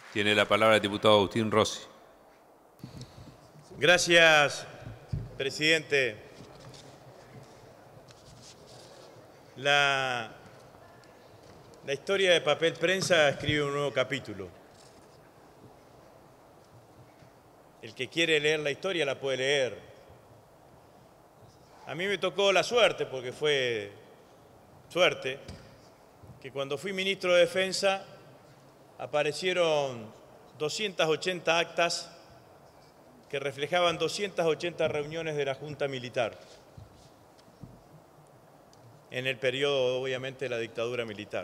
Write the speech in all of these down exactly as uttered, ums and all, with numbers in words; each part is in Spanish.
Tiene la palabra el diputado Agustín Rossi. Gracias, presidente. La, la historia de Papel Prensa escribe un nuevo capítulo. El que quiere leer la historia la puede leer. A mí me tocó la suerte, porque fue suerte, que cuando fui ministro de Defensa aparecieron doscientas ochenta actas que reflejaban doscientas ochenta reuniones de la Junta Militar en el periodo, obviamente, de la dictadura militar.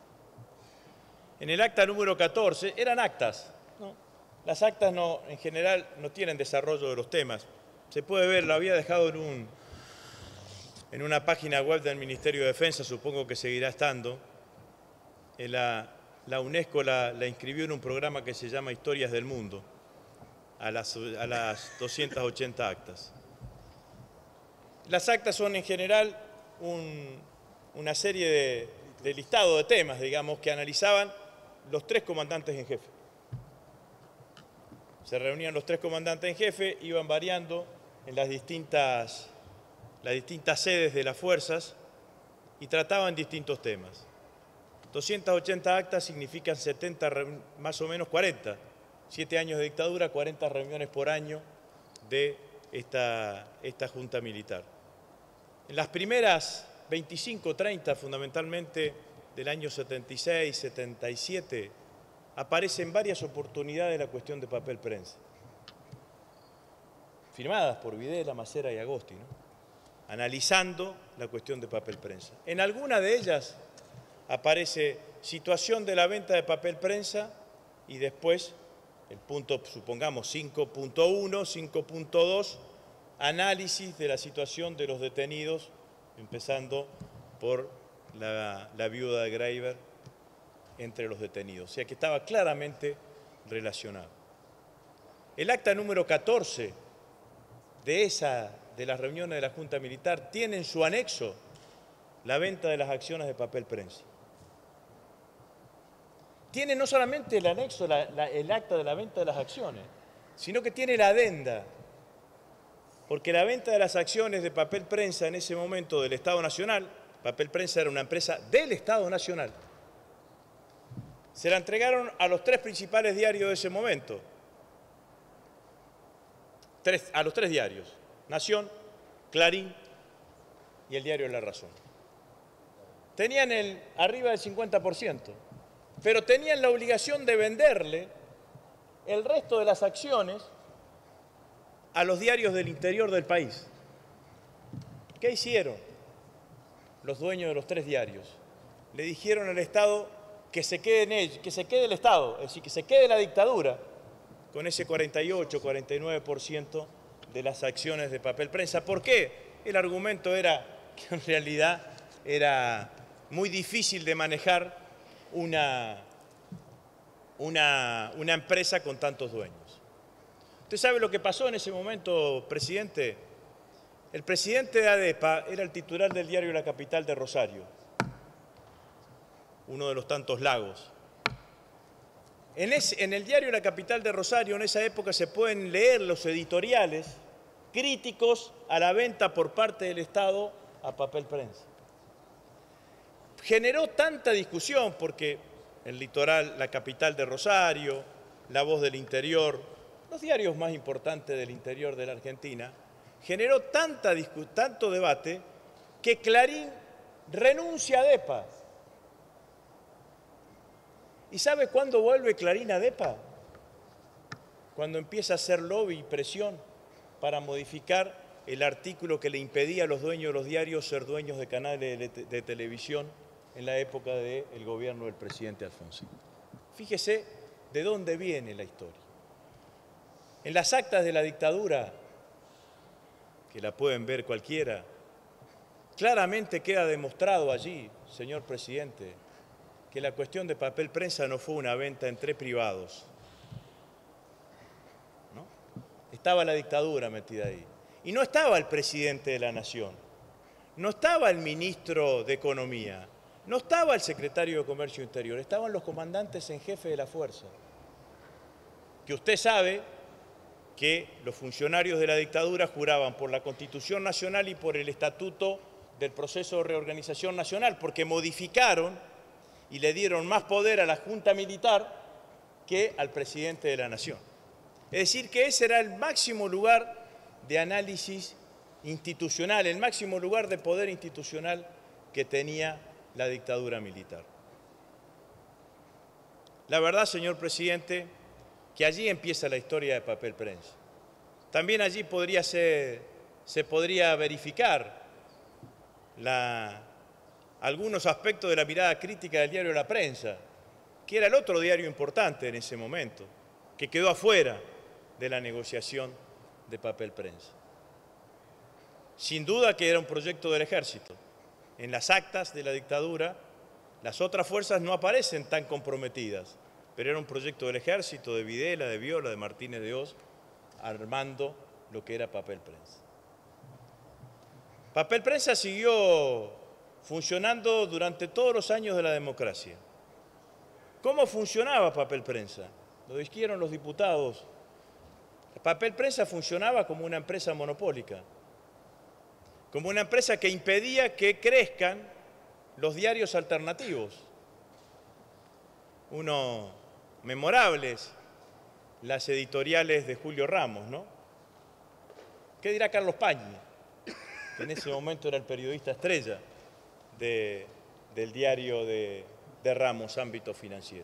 En el acta número catorce, eran actas, ¿no? Las actas no, en general no tienen desarrollo de los temas. Se puede ver, lo había dejado en, un, en una página web del Ministerio de Defensa, supongo que seguirá estando. En la, la UNESCO la, la inscribió en un programa que se llama Historias del Mundo, a las, a las doscientas ochenta actas. Las actas son en general un, una serie de, de listado de temas, digamos, que analizaban los tres comandantes en jefe. Se reunían los tres comandantes en jefe, iban variando en las distintas, las distintas sedes de las fuerzas y trataban distintos temas. doscientas ochenta actas significan setenta, más o menos cuarenta. Siete años de dictadura, cuarenta reuniones por año de esta, esta Junta Militar. En las primeras veinticinco, treinta, fundamentalmente del año setenta y seis, setenta y siete, aparecen varias oportunidades la cuestión de Papel Prensa, firmadas por Videla, Macera y Agosti, ¿no? Analizando la cuestión de Papel Prensa. En alguna de ellas aparece situación de la venta de papel prensa y después el punto, supongamos, cinco punto uno, cinco punto dos, análisis de la situación de los detenidos, empezando por la, la viuda de Greiber entre los detenidos. O sea que estaba claramente relacionado. El acta número catorce de, esa, de las reuniones de la Junta Militar tiene en su anexo la venta de las acciones de papel prensa. Tiene no solamente el anexo, la, la, el acta de la venta de las acciones, sino que tiene la adenda, porque la venta de las acciones de Papel Prensa en ese momento del Estado Nacional, Papel Prensa era una empresa del Estado Nacional, se la entregaron a los tres principales diarios de ese momento, tres, a los tres diarios, Nación, Clarín y el diario La Razón. Tenían el, arriba del cincuenta por ciento. Pero tenían la obligación de venderle el resto de las acciones a los diarios del interior del país. ¿Qué hicieron los dueños de los tres diarios? Le dijeron al Estado que se quede en él, que se quede el Estado, es decir, que se quede la dictadura con ese cuarenta y ocho, cuarenta y nueve por ciento de las acciones de Papel Prensa. ¿Por qué? El argumento era que en realidad era muy difícil de manejar Una, una, una empresa con tantos dueños. ¿Usted sabe lo que pasó en ese momento, presidente? El presidente de ADEPA era el titular del diario La Capital de Rosario, uno de los tantos lagos. En, ese, en el diario La Capital de Rosario, en esa época, se pueden leer los editoriales críticos a la venta por parte del Estado a Papel Prensa. Generó tanta discusión porque el Litoral, La Capital de Rosario, La Voz del Interior, los diarios más importantes del interior de la Argentina, generó tanta tanto debate que Clarín renuncia a ADEPA. ¿Y sabe cuándo vuelve Clarín a ADEPA? Cuando empieza a hacer lobby y presión para modificar el artículo que le impedía a los dueños de los diarios ser dueños de canales de, de televisión en la época del gobierno del presidente Alfonsín. Fíjese de dónde viene la historia. En las actas de la dictadura, que la pueden ver cualquiera, claramente queda demostrado allí, señor presidente, que la cuestión de Papel Prensa no fue una venta entre privados, ¿no? Estaba la dictadura metida ahí. Y no estaba el presidente de la Nación, no estaba el ministro de Economía, no estaba el secretario de Comercio Interior, estaban los comandantes en jefe de la fuerza. que usted sabe que los funcionarios de la dictadura juraban por la Constitución Nacional y por el Estatuto del Proceso de Reorganización Nacional, porque modificaron y le dieron más poder a la Junta Militar que al presidente de la Nación. Es decir, que ese era el máximo lugar de análisis institucional, el máximo lugar de poder institucional que tenía la dictadura militar. La verdad, señor presidente, que allí empieza la historia de Papel Prensa. También allí podría ser, se podría verificar la, algunos aspectos de la mirada crítica del diario La Prensa, que era el otro diario importante en ese momento, que quedó afuera de la negociación de Papel Prensa. Sin duda que era un proyecto del ejército. En las actas de la dictadura, las otras fuerzas no aparecen tan comprometidas, pero era un proyecto del ejército, de Videla, de Viola, de Martínez de Hoz, armando lo que era Papel Prensa. Papel Prensa siguió funcionando durante todos los años de la democracia. ¿Cómo funcionaba Papel Prensa? Lo dijeron los diputados. Papel Prensa funcionaba como una empresa monopólica, como una empresa que impedía que crezcan los diarios alternativos. Uno memorables, las editoriales de Julio Ramos, ¿no? ¿Qué dirá Carlos Pañi? Que en ese momento era el periodista estrella de, del diario de, de Ramos, Ámbito Financiero.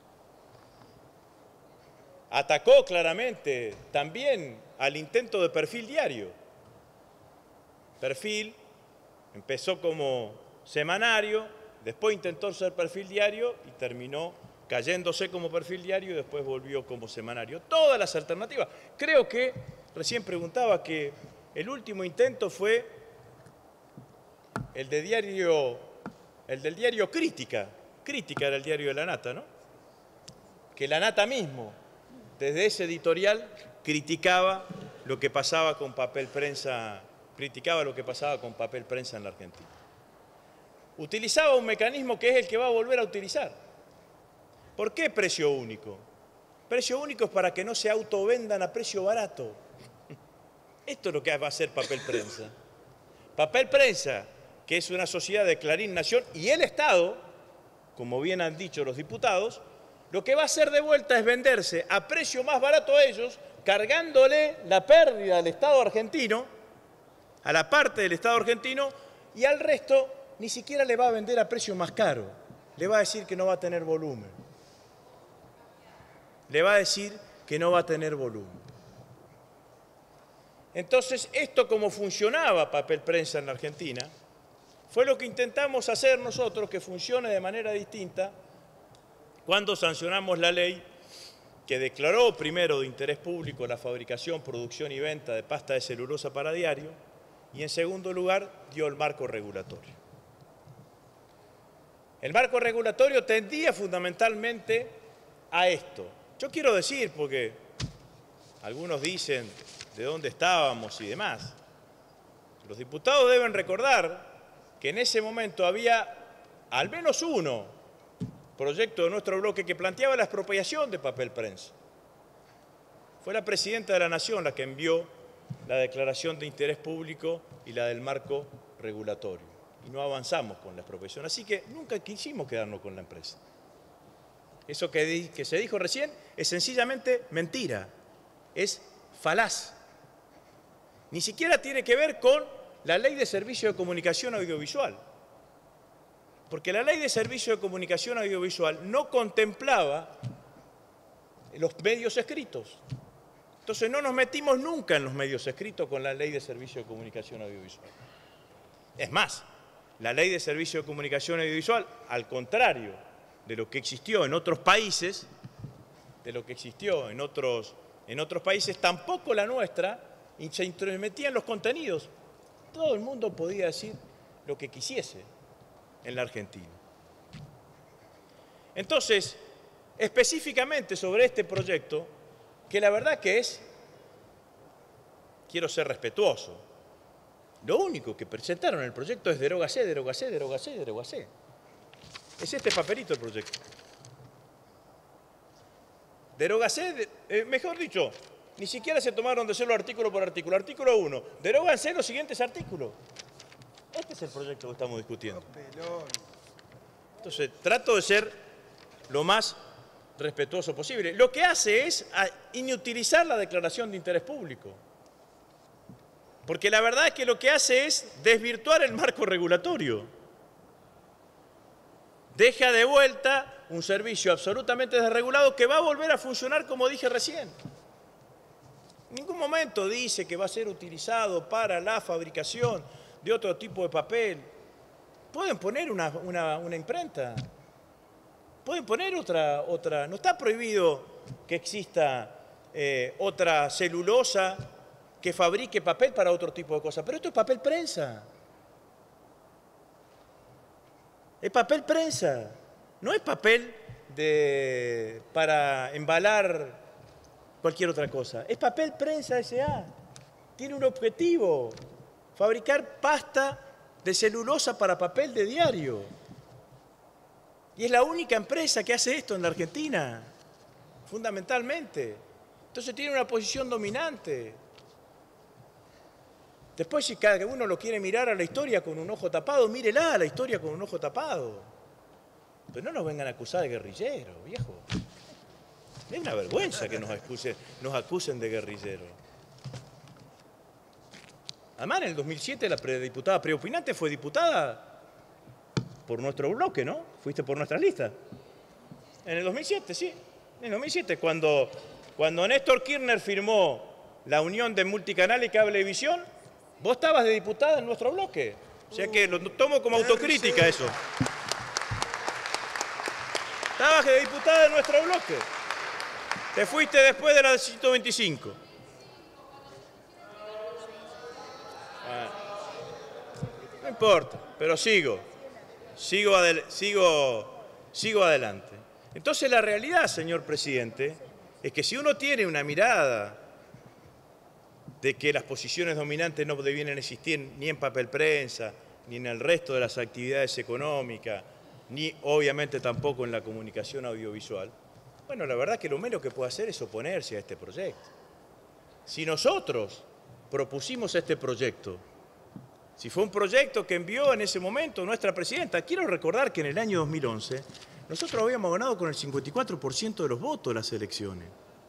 Atacó claramente también al intento de Perfil Diario. Perfil empezó como semanario, después intentó ser Perfil Diario y terminó cayéndose como Perfil Diario y después volvió como semanario. Todas las alternativas. Creo que, recién preguntaba que el último intento fue el, de diario, el del diario Crítica. Crítica era el diario de La Nata, ¿no? Que La Nata mismo, desde ese editorial, criticaba lo que pasaba con Papel Prensa, criticaba lo que pasaba con Papel Prensa en la Argentina. Utilizaba un mecanismo que es el que va a volver a utilizar. ¿Por qué precio único? Precio único es para que no se autovendan a precio barato. Esto es lo que va a hacer Papel Prensa. Papel Prensa, que es una sociedad de Clarín Nación y el Estado, como bien han dicho los diputados, lo que va a hacer de vuelta es venderse a precio más barato a ellos, cargándole la pérdida al Estado argentino, a la parte del Estado argentino, y al resto ni siquiera le va a vender a precio más caro. Le va a decir que no va a tener volumen. Le va a decir que no va a tener volumen. Entonces, esto como funcionaba Papel Prensa en la Argentina, fue lo que intentamos hacer nosotros, que funcione de manera distinta, cuando sancionamos la ley que declaró primero de interés público la fabricación, producción y venta de pasta de celulosa para diario, y en segundo lugar dio el marco regulatorio. El marco regulatorio tendía fundamentalmente a esto. Yo quiero decir, porque algunos dicen de dónde estábamos y demás, los diputados deben recordar que en ese momento había al menos uno proyecto de nuestro bloque que planteaba la expropiación de Papel Prensa. Fue la presidenta de la Nación la que envió la declaración de interés público y la del marco regulatorio. Y no avanzamos con la expropiación. Así que nunca quisimos quedarnos con la empresa. Eso que, di, que se dijo recién es sencillamente mentira, es falaz. Ni siquiera tiene que ver con la Ley de Servicio de Comunicación Audiovisual. Porque la Ley de Servicio de Comunicación Audiovisual no contemplaba los medios escritos. Entonces no nos metimos nunca en los medios escritos con la Ley de Servicio de Comunicación Audiovisual. Es más, la Ley de Servicio de Comunicación Audiovisual, al contrario de lo que existió en otros países, de lo que existió en otros, en otros países, tampoco la nuestra se intrometía en los contenidos. Todo el mundo podía decir lo que quisiese en la Argentina. Entonces, específicamente sobre este proyecto, que la verdad que es, quiero ser respetuoso, lo único que presentaron en el proyecto es derógase, derógase, derógase, derógase. Es este papelito el proyecto. Derógase, eh, mejor dicho, ni siquiera se tomaron de hacerlo artículo por artículo. Artículo uno, deróganse los siguientes artículos. Este es el proyecto que estamos discutiendo. Entonces, trato de ser lo más respetuoso posible. Lo que hace es inutilizar la declaración de interés público. Porque la verdad es que lo que hace es desvirtuar el marco regulatorio. Deja de vuelta un servicio absolutamente desregulado que va a volver a funcionar como dije recién. En ningún momento dice que va a ser utilizado para la fabricación de otro tipo de papel. Pueden poner una, una, una imprenta. Pueden poner otra, otra. No está prohibido que exista eh, otra celulosa que fabrique papel para otro tipo de cosas. Pero esto es papel prensa. Es papel prensa. No es papel de, para embalar cualquier otra cosa. Es papel prensa S A Tiene un objetivo. Fabricar pasta de celulosa para papel de diario. Y es la única empresa que hace esto en la Argentina, fundamentalmente. Entonces tiene una posición dominante. Después, si cada uno lo quiere mirar a la historia con un ojo tapado, mírela a la historia con un ojo tapado. Pero no nos vengan a acusar de guerrilleros, viejo. Es una vergüenza que nos acusen, nos acusen de guerrilleros. Además, en el dos mil siete la prediputada preopinante fue diputada por nuestro bloque, ¿no? Fuiste por nuestras listas. En el dos mil siete, sí. En el dos mil siete, cuando, cuando Néstor Kirchner firmó la unión de Multicanal y Cablevisión, vos estabas de diputada en nuestro bloque. O sea que lo tomo como autocrítica eso. Estabas de diputada en nuestro bloque. Te fuiste después de la ciento veinticinco. No importa, pero sigo, sigo, adel sigo, sigo adelante. Entonces la realidad, señor presidente, es que si uno tiene una mirada de que las posiciones dominantes no debieran existir ni en papel prensa, ni en el resto de las actividades económicas, ni obviamente tampoco en la comunicación audiovisual, bueno, la verdad que lo menos que puede hacer es oponerse a este proyecto. Si nosotros propusimos este proyecto, si fue un proyecto que envió en ese momento nuestra presidenta, quiero recordar que en el año dos mil once nosotros habíamos ganado con el cincuenta y cuatro por ciento de los votos las elecciones.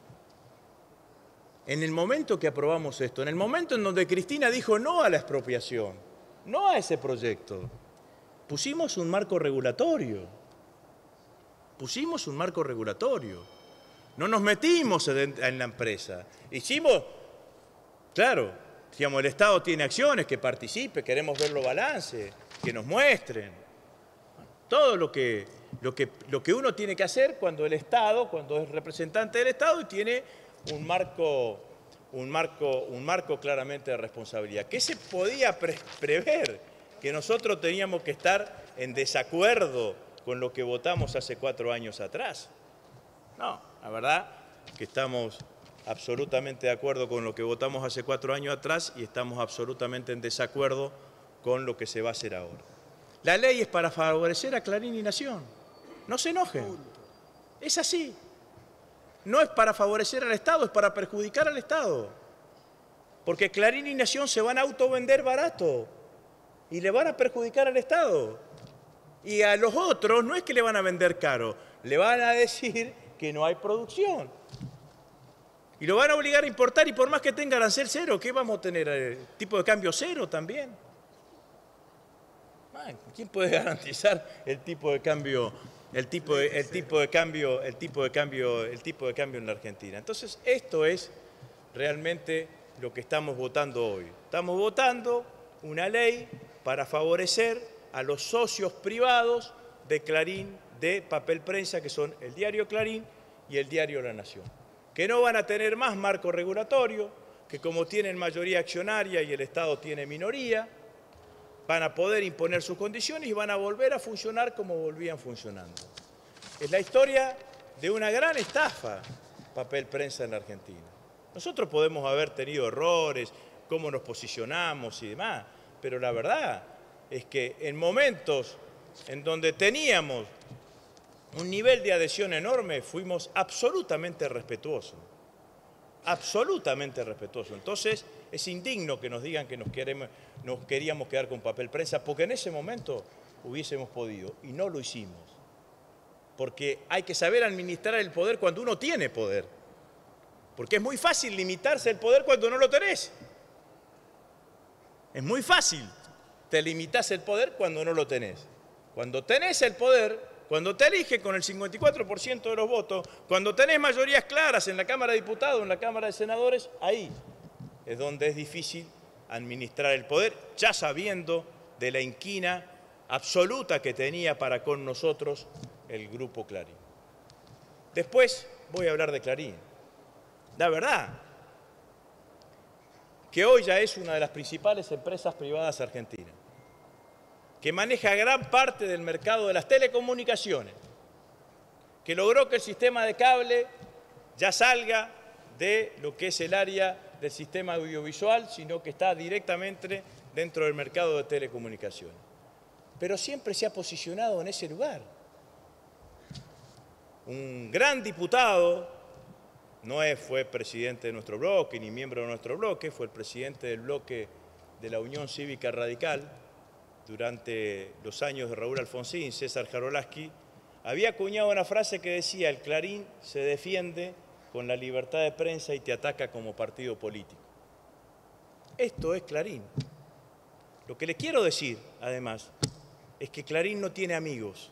En el momento que aprobamos esto, en el momento en donde Cristina dijo no a la expropiación, no a ese proyecto, pusimos un marco regulatorio. Pusimos un marco regulatorio. No nos metimos en la empresa. Hicimos, claro, digamos, el Estado tiene acciones, que participe, queremos ver los balances, que nos muestren. Todo lo que, lo, que, lo que uno tiene que hacer cuando el Estado, cuando es representante del Estado y tiene un marco, un marco, un marco claramente de responsabilidad. ¿Qué se podía pre prever? Que nosotros teníamos que estar en desacuerdo con lo que votamos hace cuatro años atrás. No, la verdad que estamos absolutamente de acuerdo con lo que votamos hace cuatro años atrás y estamos absolutamente en desacuerdo con lo que se va a hacer ahora. La ley es para favorecer a Clarín y Nación. No se enojen. Es así. No es para favorecer al Estado, es para perjudicar al Estado. Porque Clarín y Nación se van a autovender barato y le van a perjudicar al Estado. Y a los otros no es que le van a vender caro, le van a decir que no hay producción. Y lo van a obligar a importar y por más que tenga arancel cero, ¿qué vamos a tener? ¿El tipo de cambio cero también? ¿Quién puede garantizar el tipo de cambio, el tipo de, el tipo de cambio, el tipo de cambio, el tipo de cambio en la Argentina? Entonces, esto es realmente lo que estamos votando hoy. Estamos votando una ley para favorecer a los socios privados de Clarín, de papel prensa, que son el diario Clarín y el diario La Nación, que no van a tener más marco regulatorio, que como tienen mayoría accionaria y el Estado tiene minoría, van a poder imponer sus condiciones y van a volver a funcionar como volvían funcionando. Es la historia de una gran estafa, papel prensa en la Argentina. Nosotros podemos haber tenido errores, cómo nos posicionamos y demás, pero la verdad es que en momentos en donde teníamos un nivel de adhesión enorme, fuimos absolutamente respetuosos. Absolutamente respetuosos. Entonces, es indigno que nos digan que nos, queremos, nos queríamos quedar con papel prensa, porque en ese momento hubiésemos podido, y no lo hicimos. Porque hay que saber administrar el poder cuando uno tiene poder. Porque es muy fácil limitarse el poder cuando no lo tenés. Es muy fácil. Te limitás el poder cuando no lo tenés. Cuando tenés el poder, cuando te eligen con el cincuenta y cuatro por ciento de los votos, cuando tenés mayorías claras en la Cámara de Diputados, en la Cámara de Senadores, ahí es donde es difícil administrar el poder, ya sabiendo de la inquina absoluta que tenía para con nosotros el Grupo Clarín. Después voy a hablar de Clarín. La verdad que hoy ya es una de las principales empresas privadas argentinas, que maneja gran parte del mercado de las telecomunicaciones, que logró que el sistema de cable ya salga de lo que es el área del sistema audiovisual, sino que está directamente dentro del mercado de telecomunicaciones. Pero siempre se ha posicionado en ese lugar. Un gran diputado, no es, fue presidente de nuestro bloque ni miembro de nuestro bloque, fue el presidente del bloque de la Unión Cívica Radical durante los años de Raúl Alfonsín, César Jarolaski, había acuñado una frase que decía: el Clarín se defiende con la libertad de prensa y te ataca como partido político. Esto es Clarín. Lo que le quiero decir, además, es que Clarín no tiene amigos.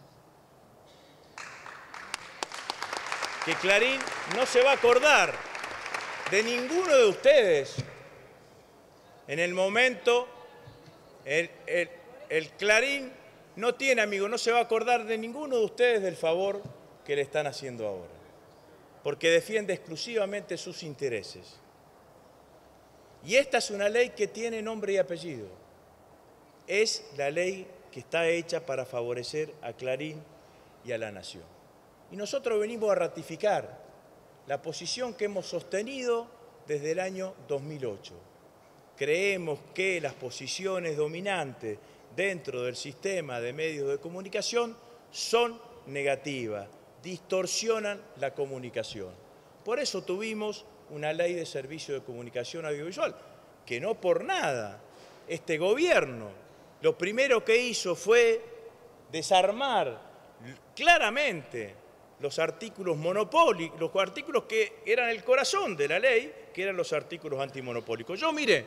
Que Clarín no se va a acordar de ninguno de ustedes en el momento, el, el, el Clarín no tiene amigos, no se va a acordar de ninguno de ustedes del favor que le están haciendo ahora, porque defiende exclusivamente sus intereses. Y esta es una ley que tiene nombre y apellido. Es la ley que está hecha para favorecer a Clarín y a la nación. Y nosotros venimos a ratificar la posición que hemos sostenido desde el año dos mil ocho. Creemos que las posiciones dominantes dentro del sistema de medios de comunicación son negativas, distorsionan la comunicación. Por eso tuvimos una ley de servicio de comunicación audiovisual, que no por nada este gobierno lo primero que hizo fue desarmar claramente los artículos monopólicos, los artículos que eran el corazón de la ley, que eran los artículos antimonopólicos. Yo, mire,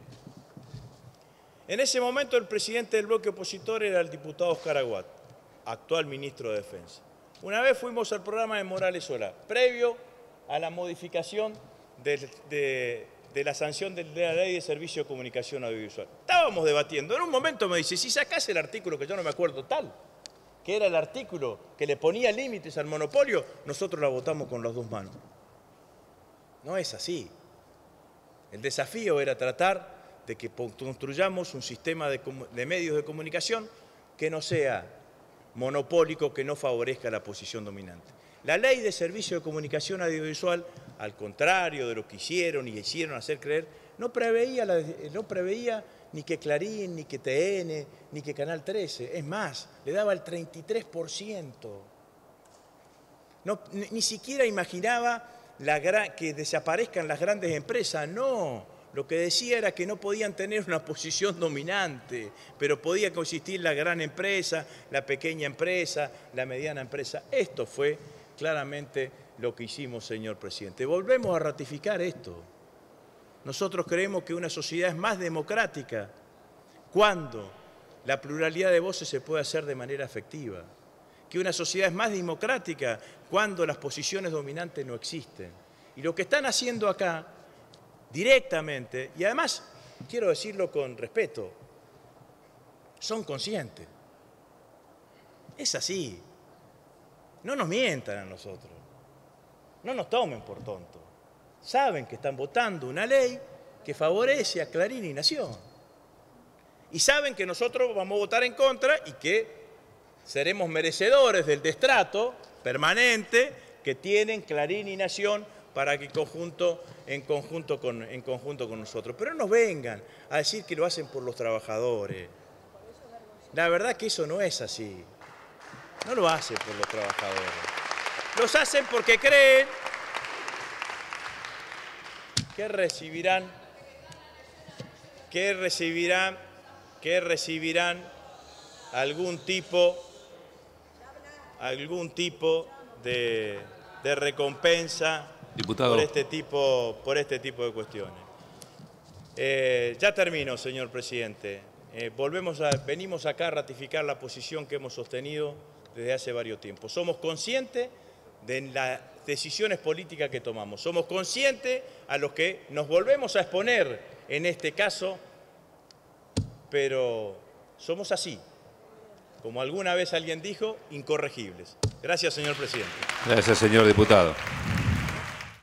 en ese momento el presidente del bloque opositor era el diputado Oscar Aguad, actual ministro de Defensa. Una vez fuimos al programa de Morales Solá, previo a la modificación de, de, de la sanción de la Ley de Servicio de Comunicación Audiovisual. Estábamos debatiendo, en un momento me dice: si sacás el artículo, que yo no me acuerdo tal, que era el artículo que le ponía límites al monopolio, nosotros la votamos con las dos manos. No es así. El desafío era tratar de que construyamos un sistema de, de medios de comunicación que no sea monopólico, que no favorezca la posición dominante. La Ley de Servicio de Comunicación Audiovisual, al contrario de lo que hicieron y hicieron hacer creer, no preveía, la, no preveía ni que Clarín, ni que T N, ni que Canal trece. Es más, le daba el treinta y tres por ciento. No, ni, ni siquiera imaginaba la gra- que desaparezcan las grandes empresas. No, lo que decía era que no podían tener una posición dominante, pero podía coexistir la gran empresa, la pequeña empresa, la mediana empresa. Esto fue claramente lo que hicimos, señor presidente. Volvemos a ratificar esto. Nosotros creemos que una sociedad es más democrática cuando la pluralidad de voces se puede hacer de manera efectiva, que una sociedad es más democrática cuando las posiciones dominantes no existen. Y lo que están haciendo acá, directamente, y además, quiero decirlo con respeto, son conscientes. Es así. No nos mientan a nosotros. No nos tomen por tontos. Saben que están votando una ley que favorece a Clarín y Nación. Y saben que nosotros vamos a votar en contra y que seremos merecedores del destrato permanente que tienen Clarín y Nación para que en conjunto, en conjunto, con, en conjunto con nosotros. Pero no nos vengan a decir que lo hacen por los trabajadores. La verdad que eso no es así. No lo hace por los trabajadores. Los hacen porque creen que recibirán, que recibirán, que recibirán algún tipo, algún tipo de, de recompensa Diputado. por este tipo, por este tipo de cuestiones. Eh, ya termino, señor presidente. Eh, volvemos a, venimos acá a ratificar la posición que hemos sostenido desde hace varios tiempos. Somos conscientes de las decisiones políticas que tomamos. Somos conscientes a los que nos volvemos a exponer en este caso, pero somos así, como alguna vez alguien dijo, incorregibles. Gracias, señor presidente. Gracias, señor diputado.